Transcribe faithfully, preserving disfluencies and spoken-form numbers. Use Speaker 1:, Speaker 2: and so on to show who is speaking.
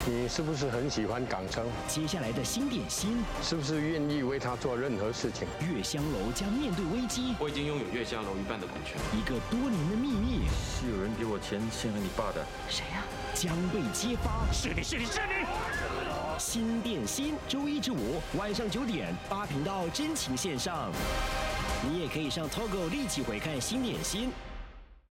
Speaker 1: 你是不是很喜欢港城？
Speaker 2: 接下来的新点心，
Speaker 1: 是不是愿意为他做任何事情？
Speaker 2: 月香楼将面对危机。
Speaker 3: 我已经拥有月香楼一半的股权。
Speaker 2: 一个多年的秘密，
Speaker 4: 是有人给我钱陷害你爸的。
Speaker 2: 谁呀、啊？将被揭发。
Speaker 5: 是你是你是你！
Speaker 2: 新点心，周一至五晚上九点，八频道真情线上。你也可以上 Togo 立即回看新点心。